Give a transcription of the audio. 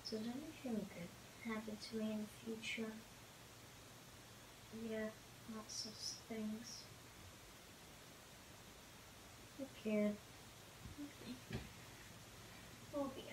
Did anything good happen to me in the future? Yeah, lots of things. Okay. Okay. Will be